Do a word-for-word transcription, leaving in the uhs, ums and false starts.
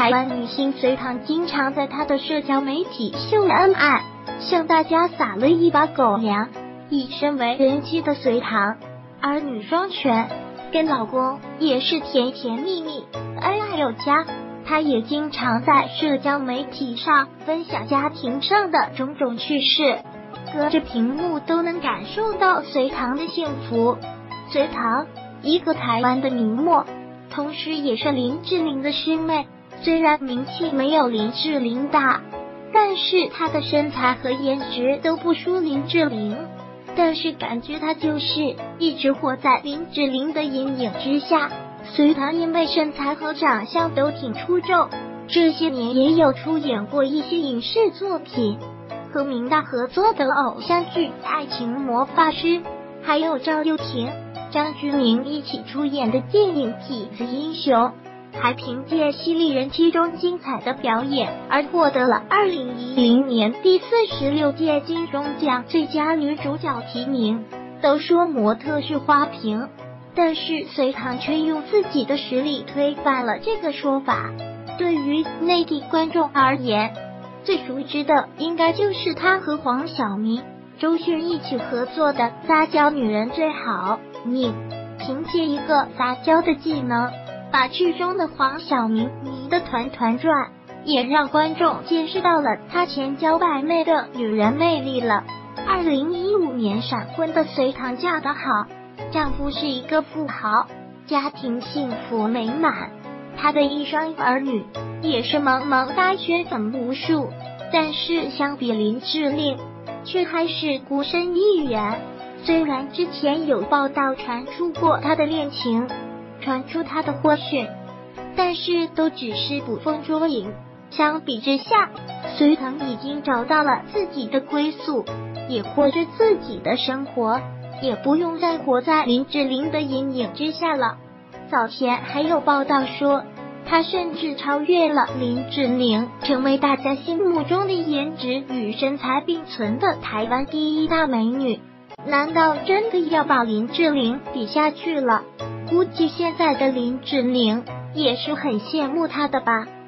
台湾女星隋棠经常在她的社交媒体秀恩爱，向大家撒了一把狗粮。以身为人妻的隋棠，儿女双全，跟老公也是甜甜蜜蜜，恩爱有加。她也经常在社交媒体上分享家庭上的种种趣事，隔着屏幕都能感受到隋棠的幸福。隋棠，一个台湾的名模，同时也是林志玲的师妹。虽然名气没有林志玲大，但是她的身材和颜值都不输林志玲。但是感觉她就是一直活在林志玲的阴影之下。隋棠因为身材和长相都挺出众，这些年也有出演过一些影视作品，和明大合作的偶像剧《爱情魔法师》，还有赵又廷、张钧甯一起出演的电影《痞子英雄》，还凭借《犀利人妻》中精彩的表演而获得了二零一零年第四十六届金钟奖最佳女主角提名。都说模特是花瓶，但是隋棠却用自己的实力推翻了这个说法。对于内地观众而言，最熟知的应该就是她和黄晓明、周迅一起合作的《撒娇女人最好命》，凭借一个撒娇的技能，把剧中的黄晓明迷得团团转，也让观众见识到了她千娇百媚的女人魅力了。二零一五年闪婚的隋棠嫁得好，丈夫是一个富豪，家庭幸福美满，她的一双儿女也是茫茫大学粉无数。但是相比林志玲，却还是孤身一人。虽然之前有报道传出过她的恋情，传出她的婚讯，但是都只是捕风捉影。相比之下，隋棠已经找到了自己的归宿，也过着自己的生活，也不用再活在林志玲的阴影之下了。早前还有报道说，她甚至超越了林志玲，成为大家心目中的颜值与身材并存的台湾第一大美女。难道真的要把林志玲比下去了？估计现在的林志玲也是很羡慕她的吧。